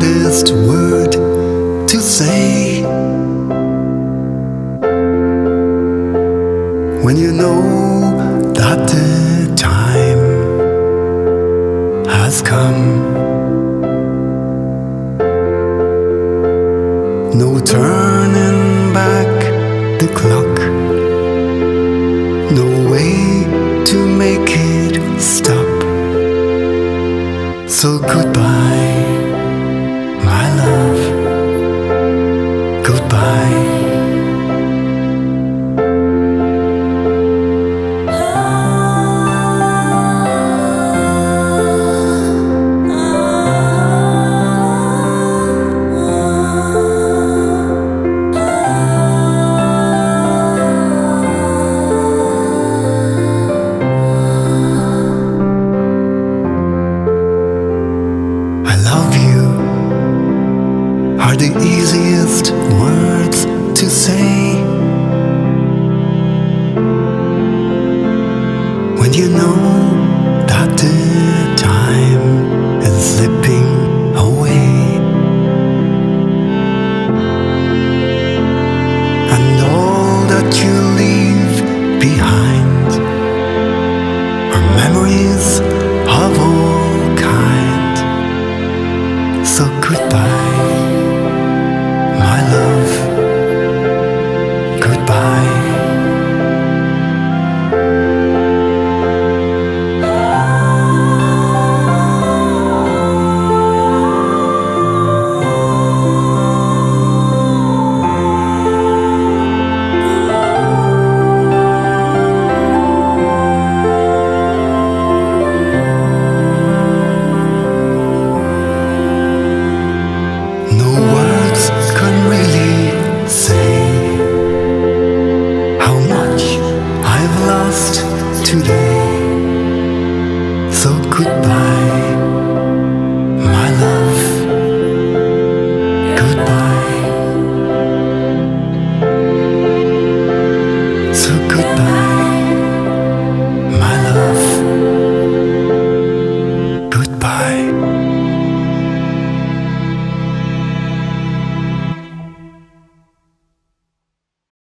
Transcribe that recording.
hardest word to say when you know that the time has come. No turning back the clock, no way to make it stop. So goodbye, my love, goodbye. Are the easiest words to say when you know that the time is slipping away, and all that you leave behind are memories of all kind. So goodbye, my love, goodbye. No words can really say how much I've lost today. So goodbye,